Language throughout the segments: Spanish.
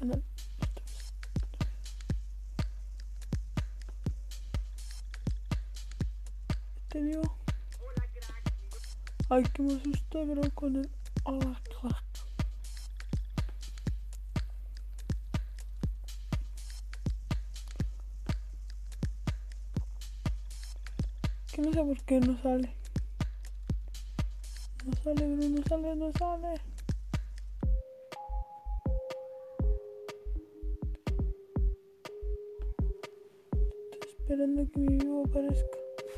canal. ¿Este vivo? Ay, que me asusta, bro, con el... Hola, crack. Que no sé por qué no sale. No sale, bro, no sale, no sale. Estoy esperando que mi vivo aparezca.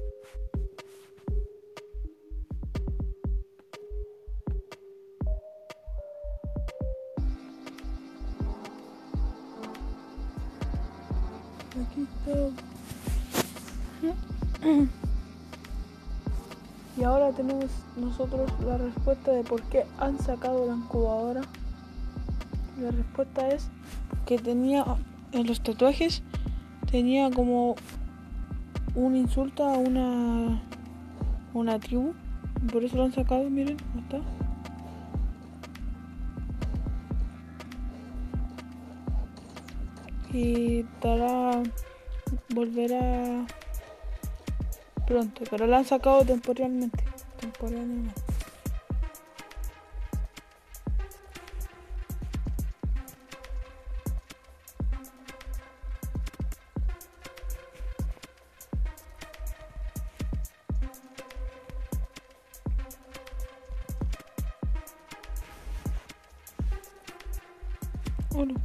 Aquí está. Y ahora tenemos nosotros la respuesta de por qué han sacado la incubadora. La respuesta es que tenía en los tatuajes tenía como un insulto a una tribu. Y por eso lo han sacado, miren, ¿cómo está? Y volverá pronto, pero la han sacado temporalmente. Hola.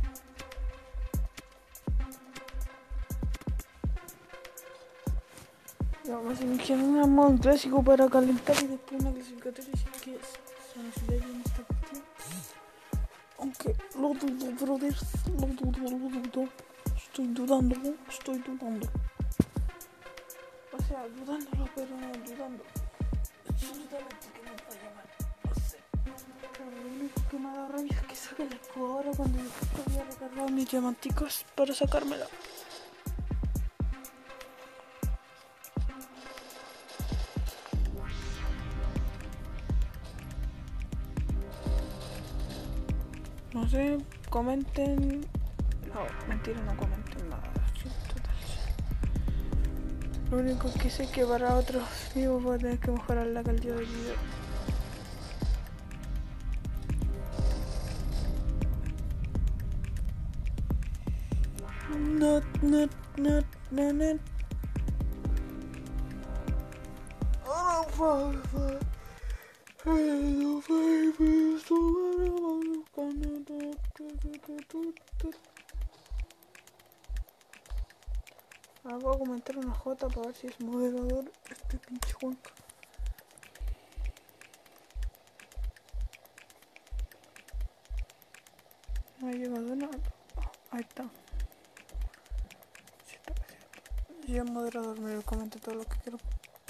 Vamos a iniciar un clásico para calentar y después una clasificatoria, así que se nos ve bien esta cuestión. Aunque lo dudo, brothers, lo dudo. Estoy dudando. O sea, dudándolo, pero no dudando. Absolutamente que no va a llamar. No sé. Pero lo único que me da rabia es que saque la incubadora cuando yo había recargado mis diamanticos para sacármela. No sé, comenten. No, mentira, no comenten nada. Sí, total. Lo único que sé es que para otros videos voy a tener que mejorar la calidad del video. Not. Oh, fuck. Ahora voy a comentar una J para ver si es moderador este pinche Juanca. No ha llegado nada. Ahí está. Si es moderador, me comenta todo lo que quiero.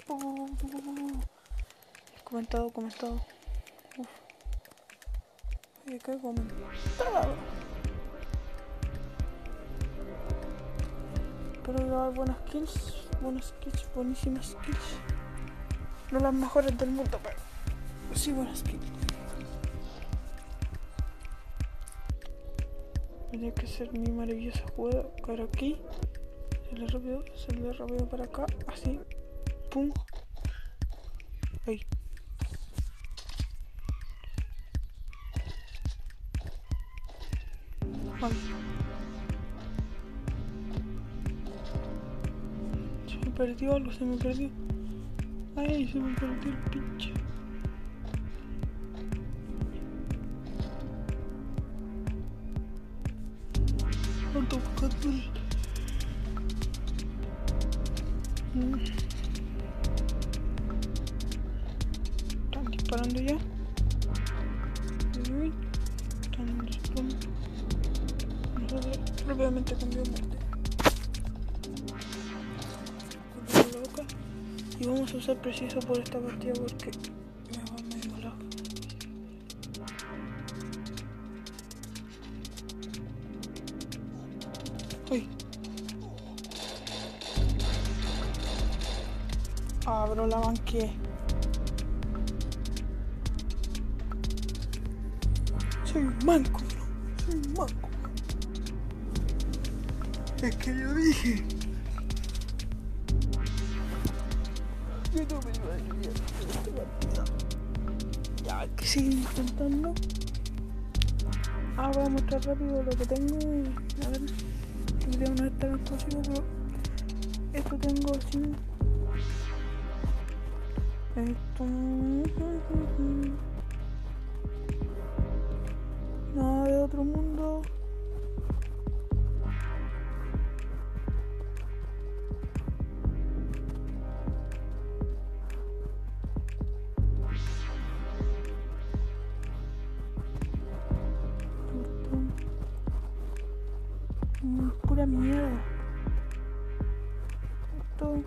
Comentado. Uf. Oye, ¿qué comentado? Espero grabar buenas kills, buenísimas kills. No las mejores del mundo, pero sí buenas kills. Tendría que ser mi maravillosa jugada. Cara aquí. Salir rápido para acá. Así. Pum. Ahí. Vale. Se me perdió algo, Ay, se me perdió el pinche. Ando buscando el... Están disparando ya. Están disparando. Nosotros rápidamente cambiamos de loca. Y vamos a usar preciso por esta partida porque me va medio lag. Uy. Abro la banqué. Soy un manco, bro. Es que yo dije que no me iba a ayudar en esta partida. Ya hay que seguir intentando. Ahora voy a mostrar rápido lo que tengo. A ver, creo no está tan posible, pero esto tengo así. Esto. Nada de otro mundo. Pura mierda. Esto.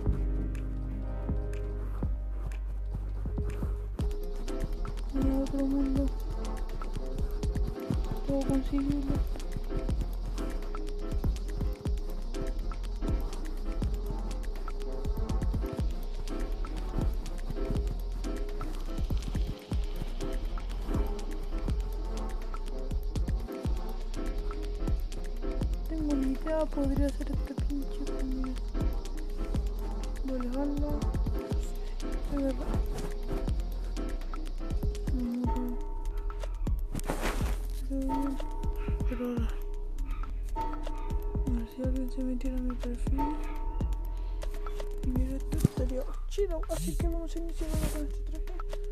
Nada de otro mundo. Puedo conseguirlo. Tengo ni idea, podría ser este pinche comida. Voy a dejarlo. De verdad. Pero ahora, a ver si alguien se metiera en mi perfil y mira, esto estaría chido, así que vamos a iniciar ahora con este traje.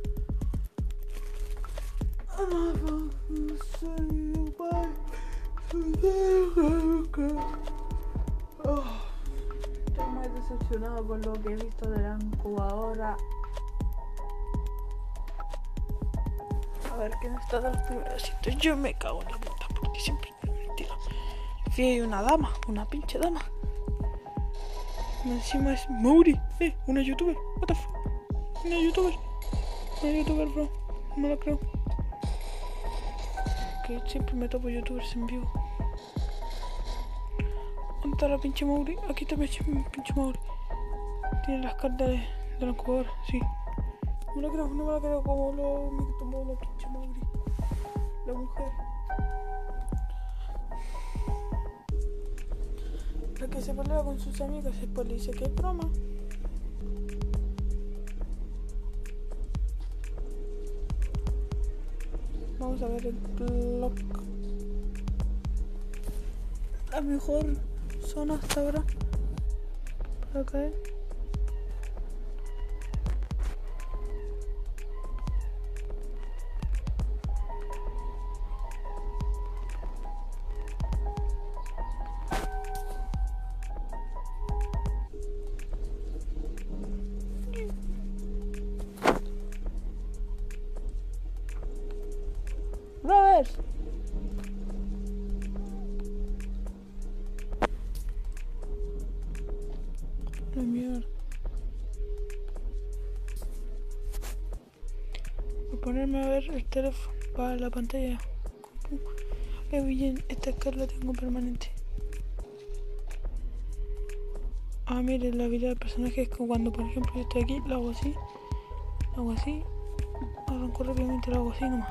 Estoy muy decepcionado con lo que he visto de la incubadora. A ver quién está del primer asiento. Yo me cago en la puta porque siempre me mentira. Fui hay una dama, una pinche dama. Encima es Mauri, una youtuber. What the fuck? Una youtuber, bro. No me lo creo. Que siempre me topo youtubers en vivo. ¿Dónde está la pinche Mauri? Aquí está pinche Mauri. Tiene las cartas de la incubadora, sí. No me la creo como me tomó la pinche Mauri. La mujer. La que se pelea con sus amigas después le dice que es broma. Vamos a ver el blog. La mejor zona hasta ahora para caer. Brothers. La mierda. Voy a ponerme a ver el teléfono para la pantalla. Bien, esta escala la tengo permanente. Ah, miren, la habilidad del personaje es que cuando, por ejemplo, yo estoy aquí, lo hago así, arranco rápidamente, lo hago así nomás.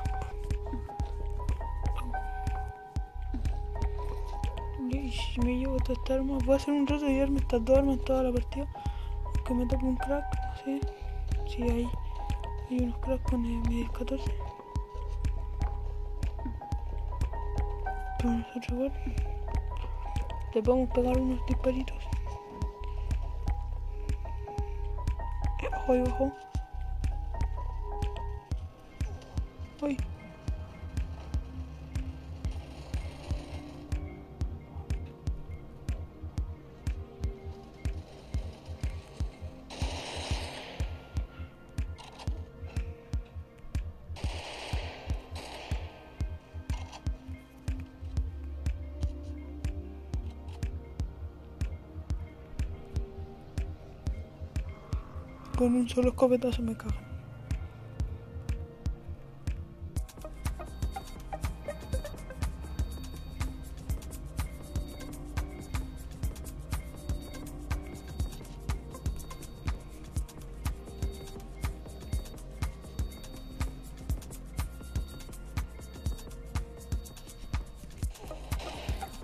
Y si me llevo todas estas armas, voy a hacer un rato de llevarme estas dos armas toda la partida. Aunque me toque un crack, no sé. Si hay unos cracks con mi 10-14. Pero nosotros igual le podemos pegar unos disparitos. Ojo. Uy. Con un solo escopetazo me cago.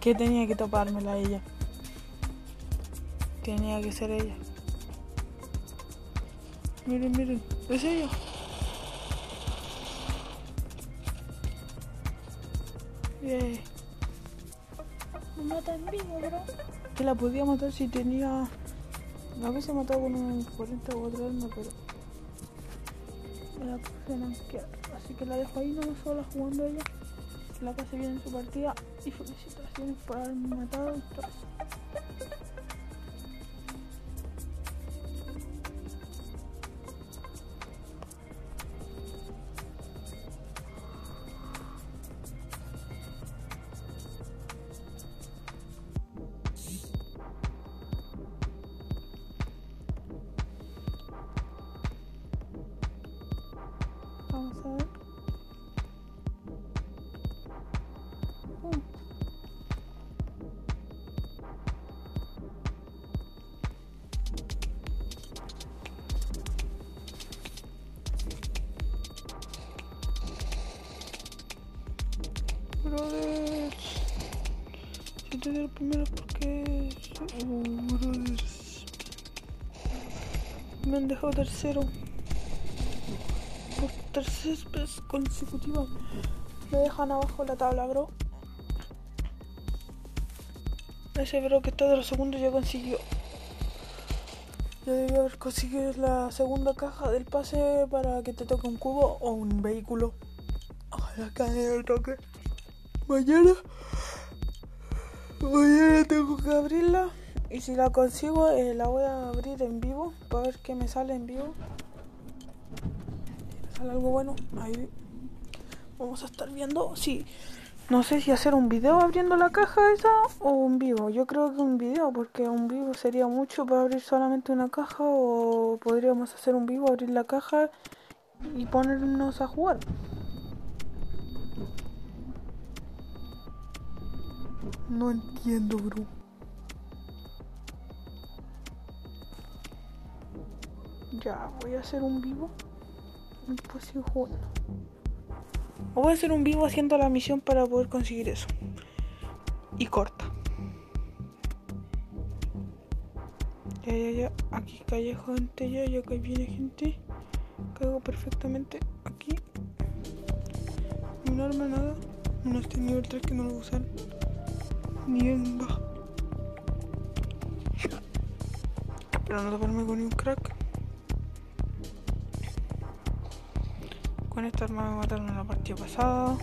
Que tenía que topármela ella. Tenía que ser ella. Miren, miren, es ella. Yeah. Me mata en vivo, bro. Que la podía matar si tenía... A veces mataba con un 40 o otra arma, pero... me la puse a nanquear. Así que la dejo ahí nomás sola jugando ella. Que la pase bien en su partida. Y felicitaciones por haberme matado y todo eso. Vamos a ver. Brothers, si te doy el primero porque... brothers, me han dejado tercero por tercera vez consecutiva. Me dejan abajo la tabla, bro. Ese bro que está de los segundos ya consiguió. Ya debió haber conseguido la segunda caja del pase para que te toque un cubo o un vehículo. Ojalá que me toque. Mañana tengo que abrirla. Y si la consigo, la voy a abrir en vivo para ver qué me sale en vivo. Si me sale algo bueno, ahí vamos a estar viendo. Sí, no sé si hacer un video abriendo la caja esa o un vivo. Yo creo que un video, porque un vivo sería mucho para abrir solamente una caja. O podríamos hacer un vivo, abrir la caja y ponernos a jugar. No entiendo, bro. Ya, voy a hacer un vivo. Después sigo jugando. O voy a hacer un vivo haciendo la misión para poder conseguir eso. Y corta. Ya. Aquí cae gente ya que viene gente. Caigo perfectamente aquí. Un arma, nada. No este nivel 3 que no lo voy a usar. Nivel bajo. Pero no toparme con ni un crack. Con esta arma me mataron en la partida pasada.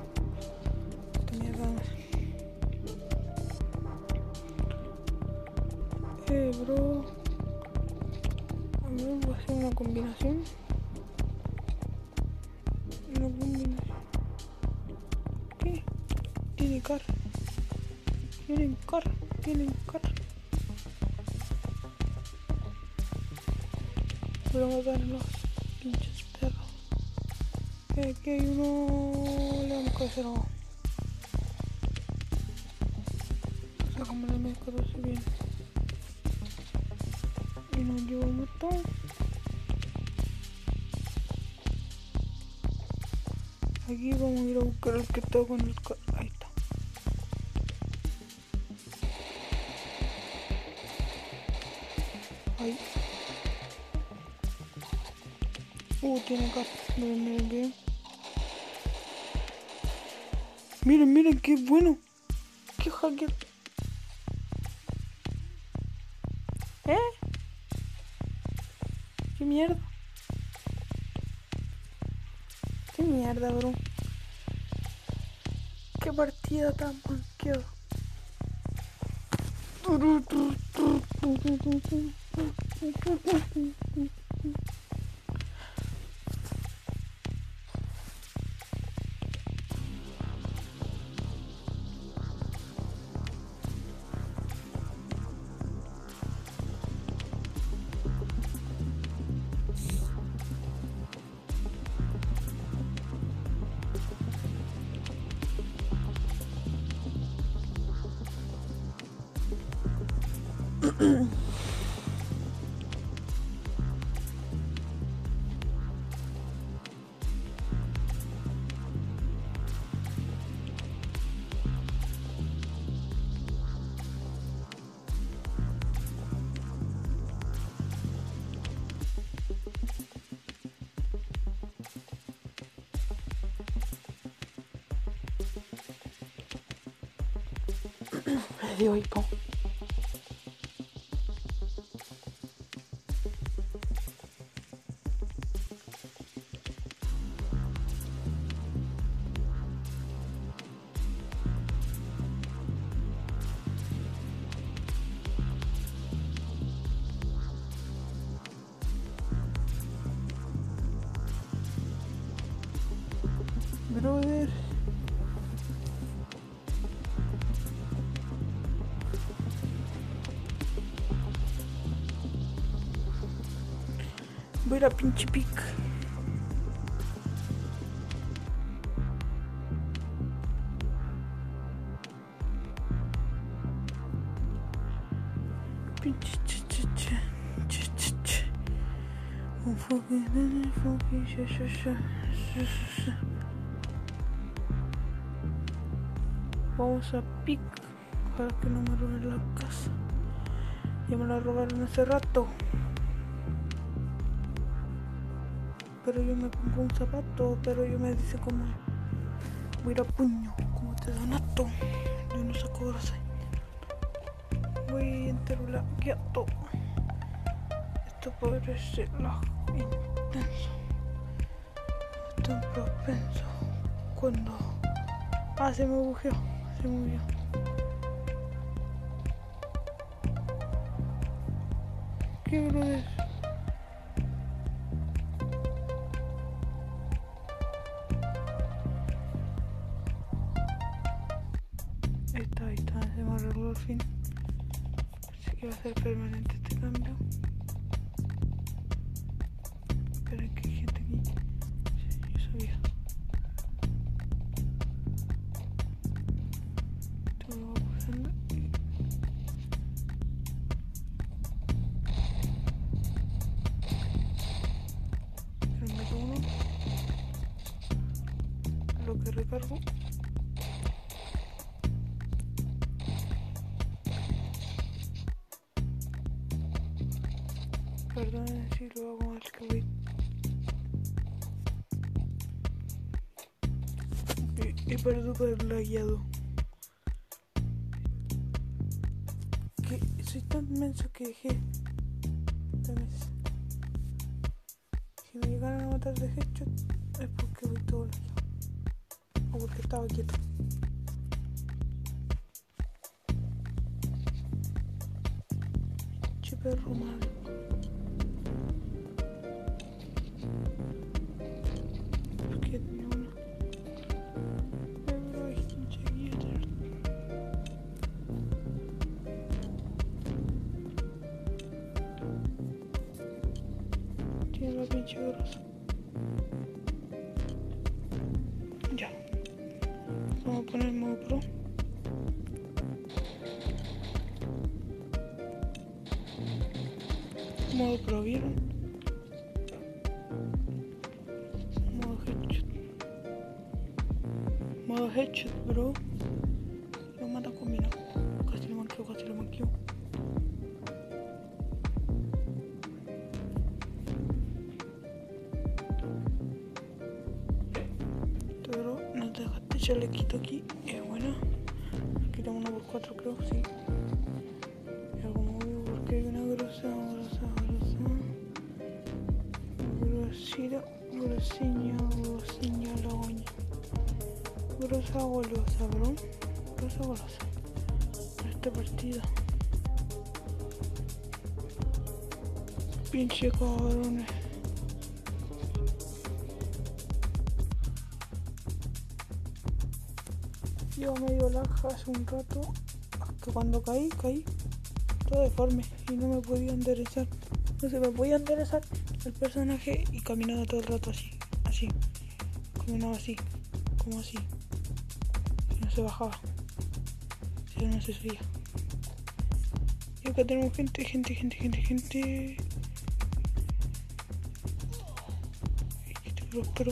Bro. A ver, voy a hacer una combinación. ¿Qué? Tienen car. Voy a matar a los pinches perros. Aquí hay uno. Le vamos a hacer algo. Sacamos la M14 bien. Y nos lleva un montón. Aquí vamos a ir a buscar el que está con el carro. Ahí está. Ahí. Tiene carro. Miren. Miren, qué bueno. Qué hacker. ¿Qué mierda? ¿Qué mierda, bro? ¿Qué partida tan manqueada? Me dio hipo. Brother. Voy a ir a pinche pic. Pinche un fucking Vamos a pic para que no me roben la casa. Ya me la robaron hace rato. Pero yo me pongo un zapato, pero yo me dice como voy a ir a puño, como te donato. Yo no saco grasa. Voy a enterrar quieto. Esto puede ser la intenso. Tan propenso. Cuando se me bugueó. Se movió. ¿Qué brother? Ahí está, se me arregló al fin. Así que va a ser permanente este cambio. Esperen que hay gente aquí. Sí, yo sabía. Esto lo voy pasando. Pero meto uno. Lo que recargo. Perdón si lo hago mal, que voy. Y perdón por el lagueado. Que soy tan menso que dejé de mes. Si me llegaran a matar de headshot es porque voy todo lagueado. O porque estaba quieto. Che perro mal. Porque tenía una. Pero hay pinche guía. Tiene la pinche grosa. Ya. Vamos a poner modo pro. Modo pro, ¿vieron? Modo headshot. Modo headshot, bro. Lo mata combinado. Casi lo manqueo, casi lo manqueo. Pero no te dejaste chalequito aquí. Es bueno. Aquí tengo 1x4 creo, sí. Ya como veo porque hay una grosa. Grosiña la uña. Grosa golosa, bro. Grosa golosa. En esta partida. Pinche cabrones. Yo medio lag hace un rato. Que cuando caí todo deforme y no me podía enderezar. No se me podía enderezar el personaje y caminaba todo el rato así. Caminaba así, como así. Y no se bajaba. O sea, no se subía. Y acá tenemos gente. Este pro.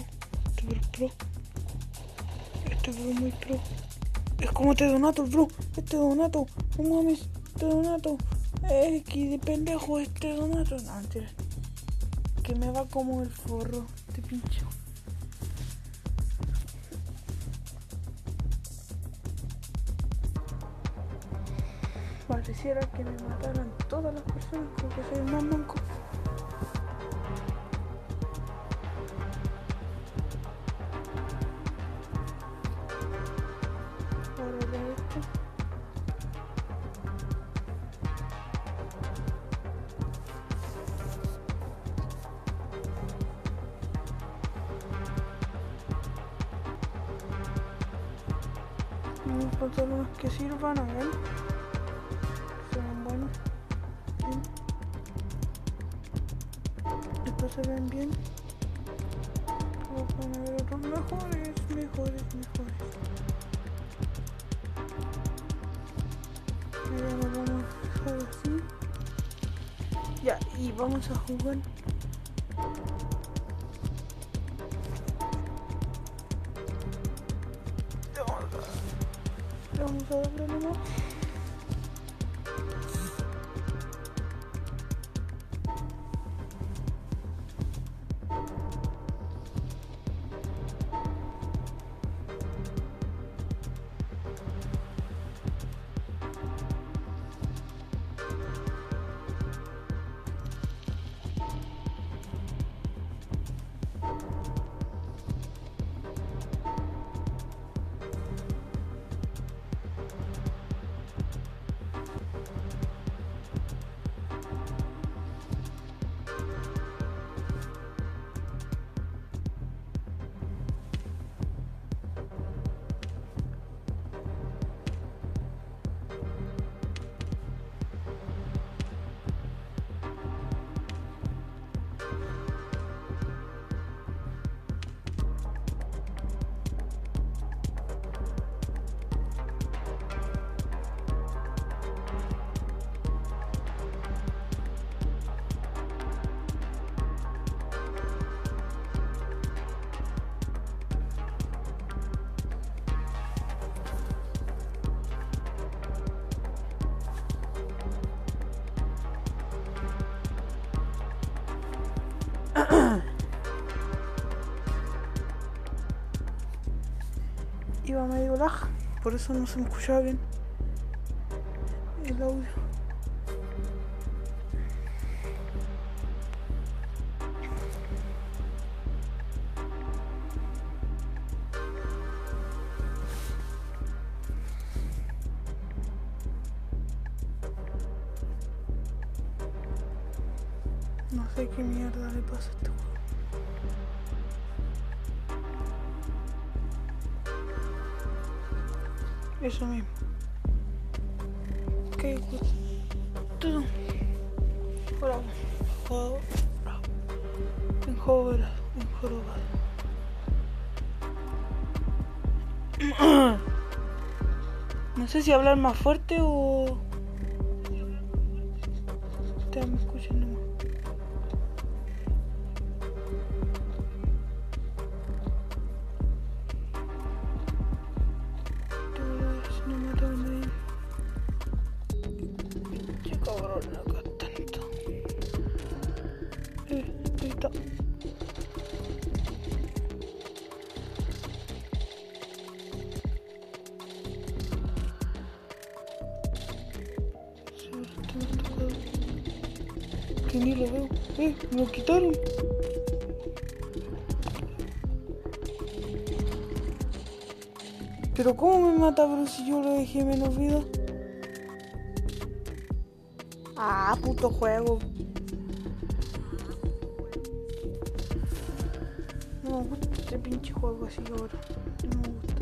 Este bro muy pro. Es como este Donato, bro. Este Donato. No mames, este Donato. Que de pendejo este Donato. No, mentira. Que me va como el forro. Este pincho. Pareciera que me mataran todas las personas porque soy un más manco. Ahora ya esto. Unos pantalones que sirvan, a ver. Se ven buenos. Bien. Estos se ven bien. Pero pueden haber otros mejores. Ya nos vamos a dejar así. Ya, y vamos a jugar. Vamos a darle nomás. Iba medio lag, por eso no se me escuchaba bien el audio. No sé qué mierda le pasa a este juego. Eso mismo. Ok, todo. Hola. Enjorobado. No sé si hablar más fuerte o... Ustedes me escuchan nomás. Si no mata a nadie. Qué cabrón, acá tanto. Ahí está. Que ni lo veo. Me lo quitaron. Pero ¿cómo me mata, bro, si yo lo dejé menos vida? Ah, puto juego. No me gusta este pinche juego así ahora. No me gusta.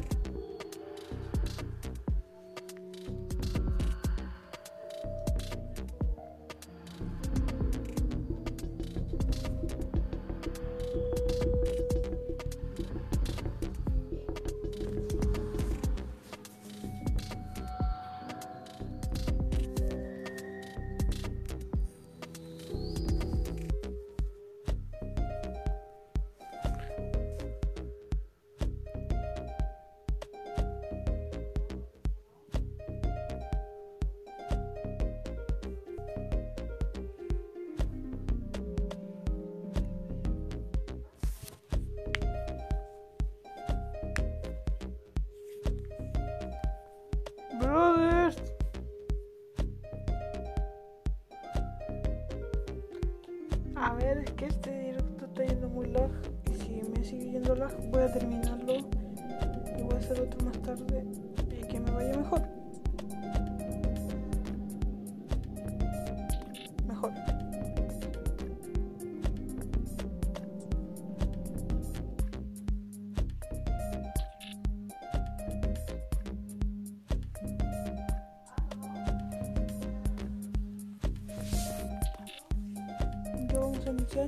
ver, es que este directo está yendo muy lag. Y si me sigue yendo lag, voy a terminarlo. Y voy a hacer otro más tarde. Y que me vaya mejor. Mejor. Ya vamos a iniciar.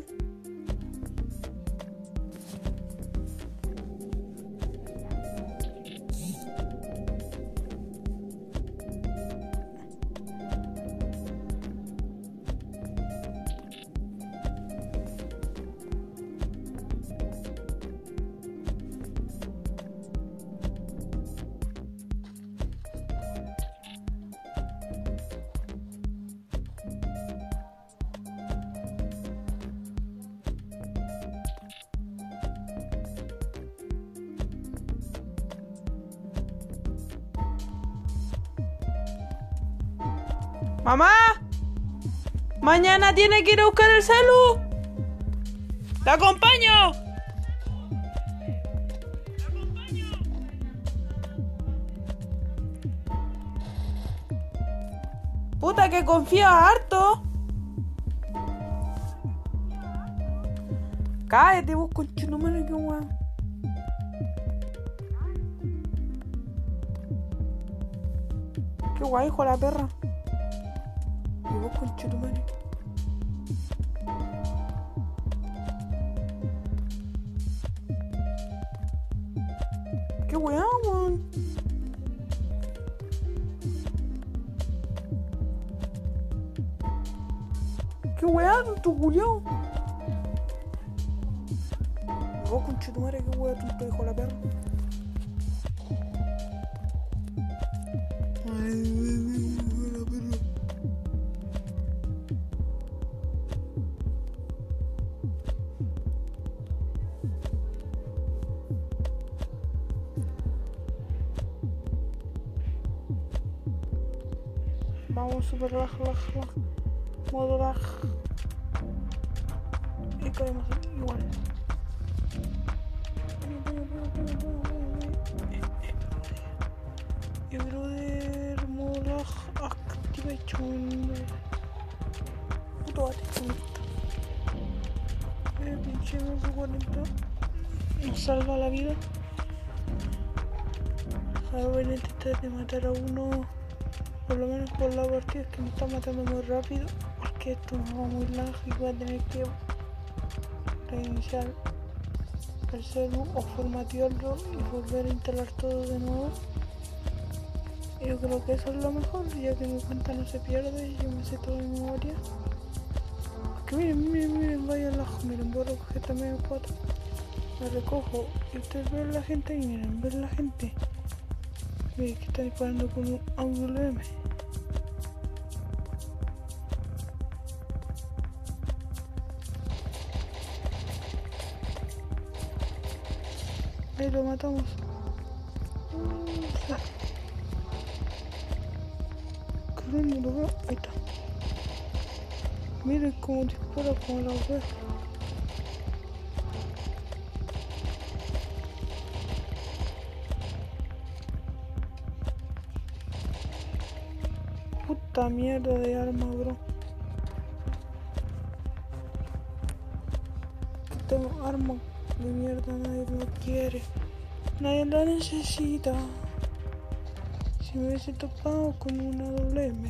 ¡Mamá! Mañana tiene que ir a buscar el celu. ¡La acompaño! Puta que confías harto. Cállate vos, conchetumare, que weón. Qué guay, hijo de la perra. Y vos, conchetumare. Qué weá, weón. Qué weá, tu culiao. Y vos, conchetumare, qué weá, tu hijo de la perra. Vamos super lag. Modo lag. Y caemos igual. Y brother, modo lag activation. Puto bate. Pinche MP40. Nos salva la vida. Voy a intentar de matar a uno. Por lo menos por la partida, es que me está matando muy rápido. Porque esto me va muy lag y voy a tener que reiniciar el celu o formatearlo y volver a instalar todo de nuevo. Yo creo que eso es lo mejor, ya que mi cuenta no se pierde y yo me sé todo de memoria. Porque miren, vaya lag, miren, voy a recoger también el 4. Me recojo y ustedes ven la gente y miren, ven la gente. Miren que está disparando con un ángulo M. Ahí lo matamos. Creo que no lo veo. Ahí está. Miren cómo dispara como la wea. Puta mierda de arma, bro. Que tengo arma de mierda, nadie lo quiere. Nadie la necesita. Si me hubiese topado con una doble M.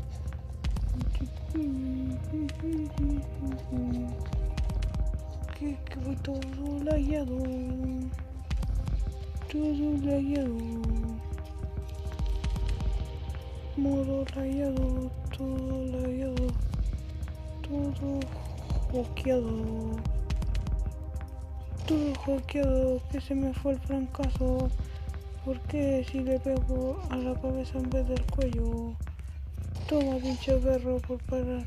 Que voy todo lagueado. Todo lagueado. Modo lagueado. Todo lagueado. Todo hackeado. Todo hackeado. Que se me fue el francazo. Porque si le pego a la cabeza en vez del cuello. Toma, pinche perro, por parar.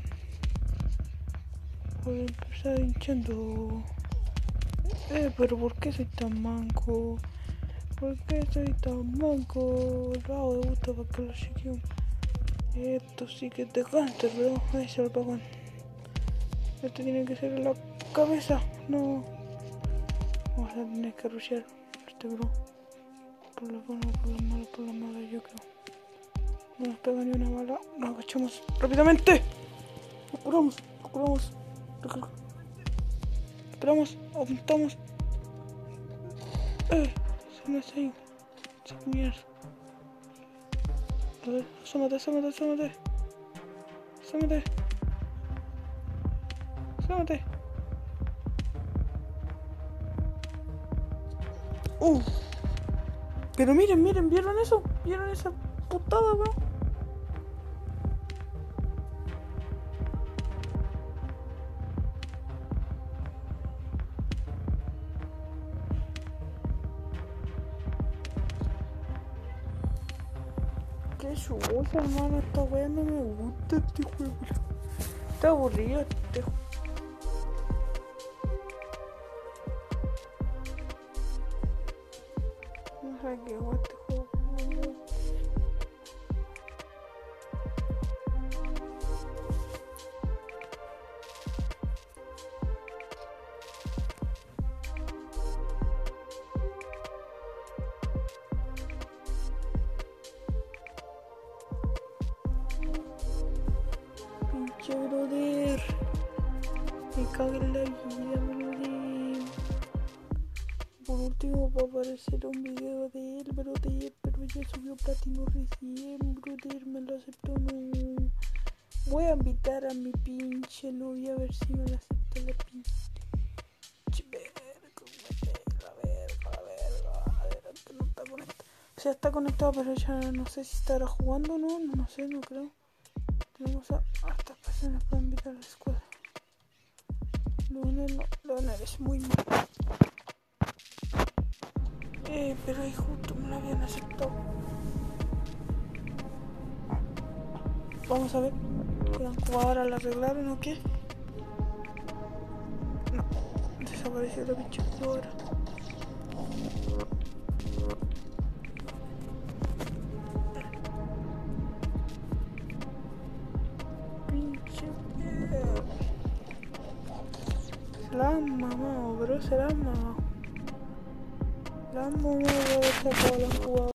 Por empezar hinchando. Pero ¿por qué soy tan manco? ¿Por qué soy tan manco? Lo hago de gusto para que lo chequeo. Esto sí que te canta, bro. Ahí se lo pagan. Esto tiene que ser en la cabeza. No. Vamos a tener que rushear este bro. Por la buena, por la mala, yo creo. No nos pega ni una bala. Nos agachamos rápidamente. Nos curamos. Esperamos, apuntamos. Se me está ahí. Se mierda. A ver, asómate. Pero miren, ¿vieron eso? ¿Vieron esa putada, bro? Qué chucha, hermano, esta wea no me gusta este juego. Está aburrido este juego. No sé qué juego este juego. Pinche brother. Me cago en la vida, brother. Por último va a aparecer un video de él, brother. Pero ya subió platino recién, brother. Me lo aceptó, no. Voy a invitar a mi pinche novia a ver si me la acepta la pinche verga. La verga. Adelante, no está conectado. O sea, está conectado, pero ya no sé si estará jugando o no. No sé, no creo. Tenemos a estas personas para invitar a la escuadra. Leonel es muy mal. Pero ahí justo me lo habían aceptado. Vamos a ver. ¿La incubadora la arreglaron o qué? No. Desapareció la pinche incubadora. La han mamado, bro, se la han mamado. La han mamado de haber sacado la incubadora.